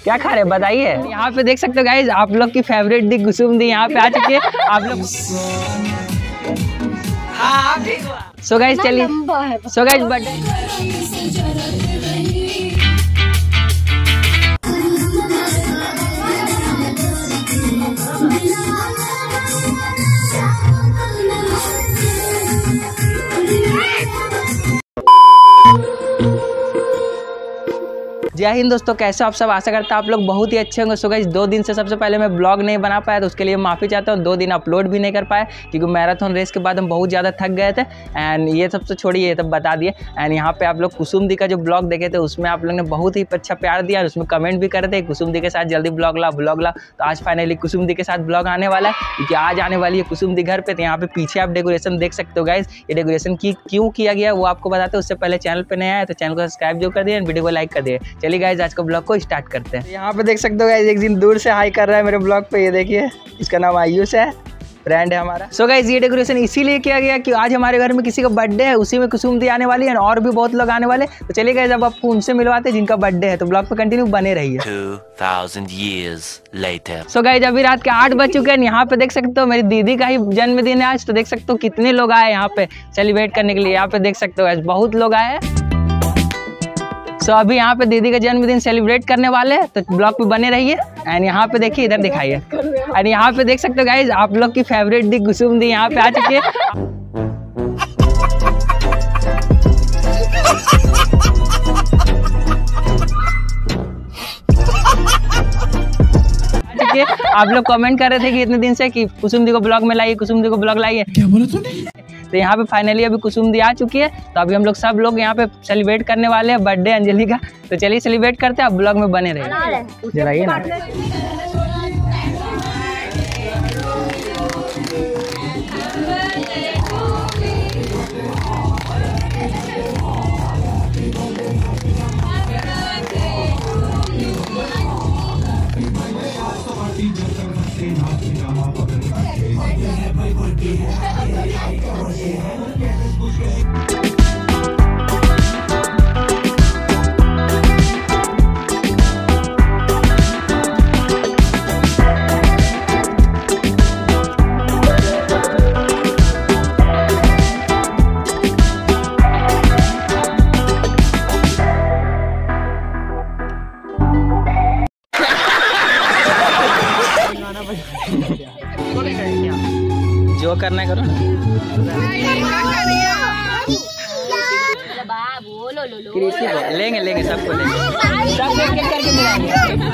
क्या खा रहे हैं बताइए। यहाँ पे देख सकते हो गाइज आप लोग की फेवरेट दी कुसुम दी यहाँ पे आ चुकी है आप लोग। सो गाइज चलिए, सो गाइज बर्थडे जय हिंद दोस्तों, कैसे आप सब। आशा करता आप लोग बहुत ही अच्छे होंगे। सो गाइस 2 दिन से सबसे पहले मैं ब्लॉग नहीं बना पाया तो उसके लिए माफ़ी चाहता हूँ। 2 दिन अपलोड भी नहीं कर पाया क्योंकि मैराथन रेस के बाद हम बहुत ज़्यादा थक गए थे। एंड ये सब तो छोड़िए, ये तब बता दिए। एंड यहाँ पे आप लोग कुसुम दी का जो ब्लॉग देखे थे उसमें आप लोग ने बहुत ही अच्छा प्यार दिया और उसमें कमेंट भी करे थे कुसुम दी के साथ जल्दी ब्लॉग ला। तो आज फाइनली कुसुम दी के साथ ब्लॉग आने वाला है क्योंकि आज आने वाली है कुसुम दी घर पे। तो यहाँ पे पीछे आप डेकोरेशन देख सकते हो गाइस। ये डेकोरेशन क्यों किया गया वो आपको बताते हैं। उससे पहले चैनल पे नया है तो चैनल को सब्सक्राइब जो कर दिए, वीडियो को लाइक कर दिए। चलिए गाइस आज का ब्लॉग को स्टार्ट करते हैं। यहाँ पे देख सकते हो गाइस एक दिन दूर से हाई कर रहा है मेरे ब्लॉग पे। ये देखिए इसका नाम आयुष है, ब्रांड है हमारा। सो गाइस ये डेकोरेशन इसीलिए किया गया कि आज हमारे घर में किसी का बर्थडे है, उसी में कुसुम दी आने वाली है और भी बहुत लोग आने वाले। तो चलिए गाइस अब आपको उनसे मिलवाते हैं जिनका बर्थडे है। तो ब्लॉग पे कंटिन्यू बने रहिए। 2000 years later। सो गाइस अभी रात के 8 बज चुके हैं। यहाँ पे देख सकते हो मेरी दीदी का ही जन्मदिन है आज। तो देख सकते हो कितने लोग आए यहाँ पे सेलिब्रेट करने के लिए। यहाँ पे देख सकते हो गाइस बहुत लोग आए हैं। सो अभी यहाँ पे दीदी का जन्मदिन सेलिब्रेट करने वाले हैं तो ब्लॉग पे बने रहिए। एंड यहाँ पे देखिए इधर दिखाइए। एंड यहाँ पे देख सकते हो गाइज आप लोग की फेवरेट दी कुसुम दी यहाँ पे आ चुकी है। आप लोग कमेंट कर रहे थे कि इतने दिन से कि कुसुम दी को ब्लॉग में लाइए, कुसुम दी को ब्लॉग लाइए। क्या बोला तूने? तो यहाँ पे फाइनली अभी कुसुम दी आ चुकी है। तो अभी हम लोग सब लोग यहाँ पे सेलिब्रेट करने वाले हैं बर्थडे अंजलि का। तो चलिए सेलिब्रेट करते हैं, आप ब्लॉग में बने रहिए। जलाइए ना। जो करना है करो ना। लेंगे लेंगे सबको लेंगे, सब एक एक करके मिलाएंगे।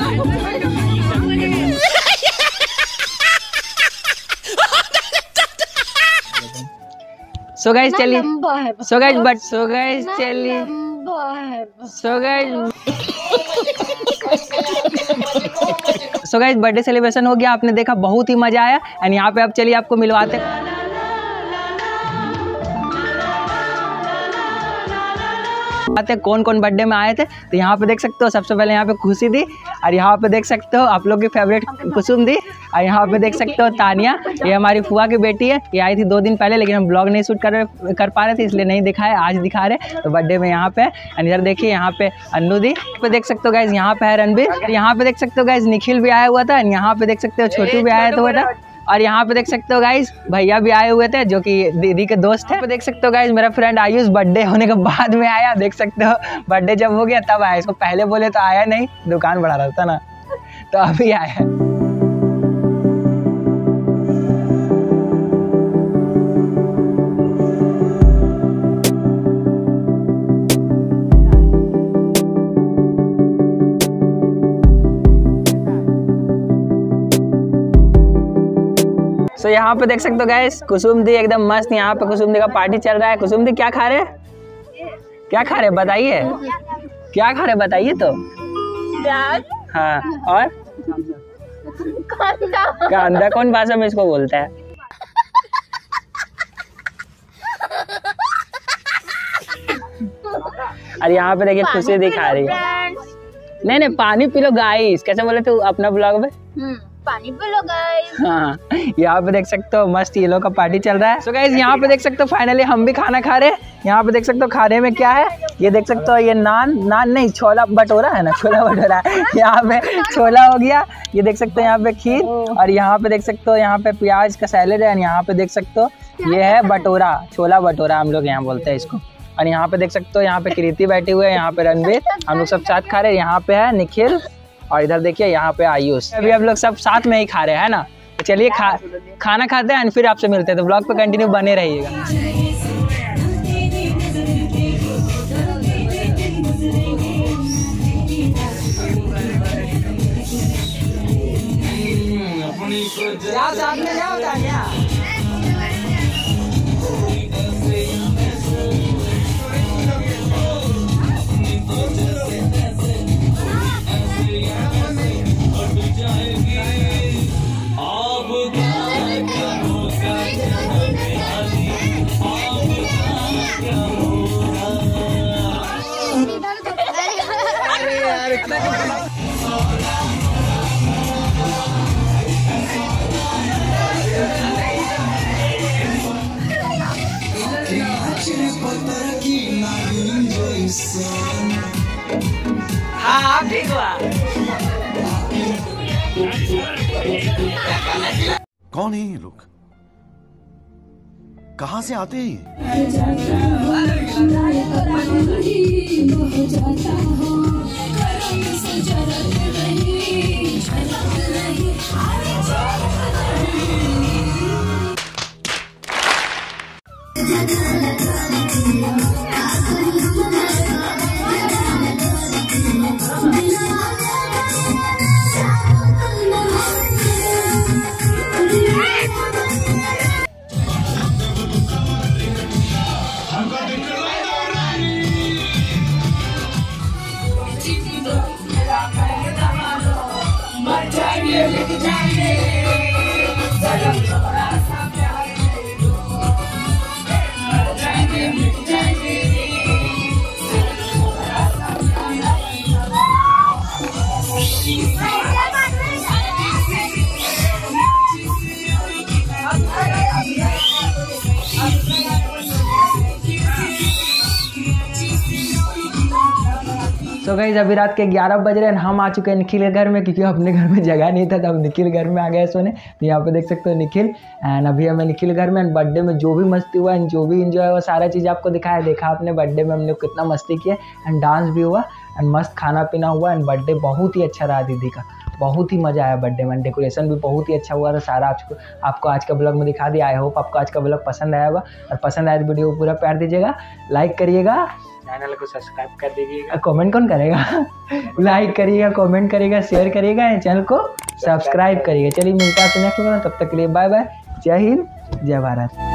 सो गाइस चलिए, सो गाइस चलिए, सो गाइस बर्थडे सेलिब्रेशन हो गया, आपने देखा बहुत ही मजा आया। एंड यहाँ पे अब चलिए आपको मिलवाते हैं। कौन कौन बर्थडे में आए थे। तो यहाँ पे देख सकते हो सबसे पहले यहाँ पे खुशी दी और यहाँ पे देख सकते हो आप लोग की फेवरेट कुसुम दी और यहाँ पे देख सकते हो तानिया, ये हमारी फुआ की बेटी है। ये आई थी 2 दिन पहले लेकिन हम ब्लॉग नहीं शूट कर पा रहे थे इसलिए नहीं दिखाए, आज दिखा रहे। तो बर्थडे में यहाँ पे इधर देखिए यहाँ पे अन्नू दी पे देख सकते हो गाइज, यहाँ पे है रणबीर, यहाँ पे देख सकते हो गाइज निखिल भी आया हुआ था, यहाँ पे देख सकते हो छोटू भी आया था और यहाँ पे देख सकते हो गाइज भैया भी आए हुए थे जो कि दीदी के दोस्त हैं। देख सकते हो गाइज मेरा फ्रेंड आयुष बर्थडे होने के बाद में आया। देख सकते हो बर्थडे जब हो गया तब आया, इसको पहले बोले तो आया नहीं, दुकान बढ़ा रहा था ना, तो अभी आया। तो यहाँ पे देख सकते हो गाइस कुसुम दी एकदम मस्त, यहाँ पे कुसुम दी का पार्टी चल रहा है। कुसुम दी क्या खा रहे हैं, क्या खा रहे बताइए, क्या खा रहे बताइए तो। हाँ और कांदा कौन भाषा में इसको बोलता है। और यहाँ पे देखिए खुशी दिखा रही है। नहीं पानी पी लो गाइस, कैसे बोले थे अपना ब्लॉग में। पानी पी लो गाइस। हाँ, यहाँ पे देख सकते हो मस्त ये लोग का पार्टी चल रहा है। सो गाइस यहाँ पे देख सकते हो फाइनली हम भी खाना खा रहे हैं। यहाँ पे देख सकते हो खाने में क्या है, ये देख सकते हो ये नान नहीं छोला भटूरा है ना, छोला भटूरा है। यहाँ पे छोला हो गया, ये देख सकते हो यहाँ पे खीर, और यहाँ पे देख सकते हो यहाँ पे प्याज का सैलेड है। यहाँ पे देख सकते हो ये है भटूरा, छोला भटूरा हम लोग यहाँ बोलते हैं इसको। और यहाँ पे देख सकते हो यहाँ पे कृति बैठी हुई है, यहाँ पे रणवीर, हम लोग सब साथ खा रहे हैं। यहाँ पे है निखिल, और इधर देखिए यहाँ पे आयुष। अभी हम लोग सब साथ में ही खा रहे हैं ना। तो चलिए खाना खाते हैं, फिर आपसे मिलते हैं। तो ब्लॉग पे कंटिन्यू बने रहिएगा। हाँ ठीक हुआ। कौन है ये लोग, कहाँ से आते हैं? तो गाइस अभी रात के 11 बज रहे हैं, हम आ चुके हैं निखिल के घर में, क्योंकि अपने घर में जगह नहीं था, तो अब निखिल घर में आ गए सोने। तो यहाँ पे देख सकते हो निखिल, एंड अभी हमें निखिल घर में बर्थडे में जो भी मस्ती हुआ एंड जो भी इंजॉय हुआ सारा चीज़ आपको दिखाया। देखा आपने बर्थडे में हमने कितना मस्ती किया, एंड डांस भी हुआ, एंड मस्त खाना पीना हुआ, एंड बर्थडे बहुत ही अच्छा रहा दीदी का। बहुत ही मज़ा आया बर्थडे में, डेकोरेशन भी बहुत ही अच्छा हुआ था सारा। आपको आज का ब्लॉग में दिखा दिया। आई होप आपको आज का ब्लॉग पसंद आया होगा, और पसंद आया तो वीडियो को पूरा प्यार दीजिएगा, लाइक करिएगा, चैनल को सब्सक्राइब कर दीजिएगा। कमेंट कौन करेगा? लाइक करिएगा, कमेंट करिएगा, शेयर करिएगा, चैनल को सब्सक्राइब करिएगा। चलिए मिलता है नेक्स्ट वीडियो में, तब तक के लिए बाय बाय, जय हिंद, जय भारत।